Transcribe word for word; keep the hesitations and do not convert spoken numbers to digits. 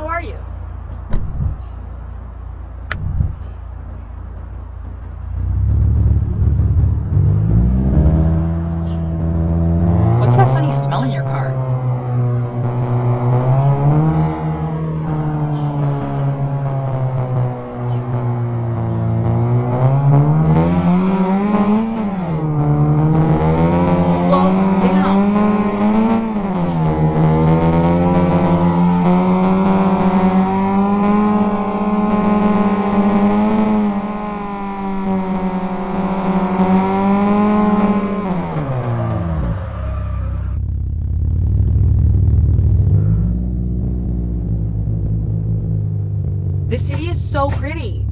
How are you? What's that funny smell in your car? Slow down. This city is so pretty.